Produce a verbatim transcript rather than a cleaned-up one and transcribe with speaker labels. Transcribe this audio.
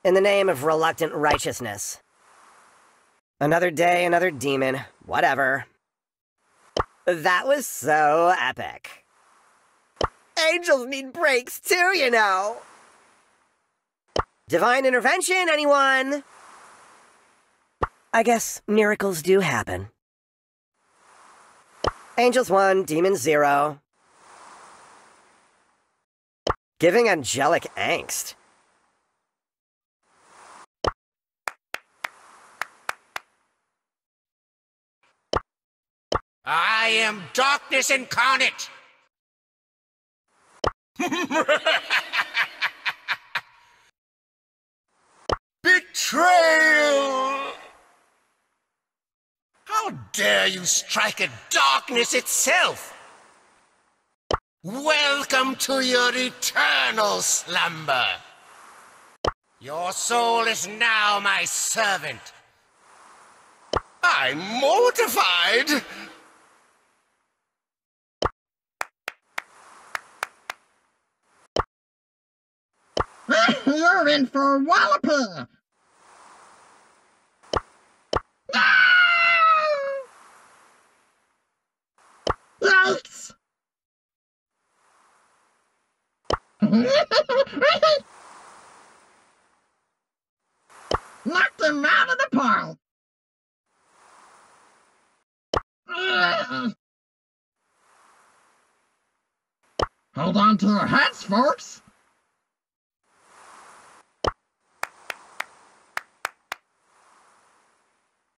Speaker 1: In the name of reluctant righteousness. Another day, another demon. Whatever. That was so epic. Angels need breaks too, you know. Divine intervention, anyone? I guess miracles do happen. Angels one, demons zero. Giving angelic angst.
Speaker 2: I am darkness incarnate! Betrayal! How dare you strike at darkness itself? Welcome to your eternal slumber. Your soul is now my servant. I'm mortified.
Speaker 3: You're in for walloping! Yikes! Knocked him out of the park! Hold on to your hats, folks!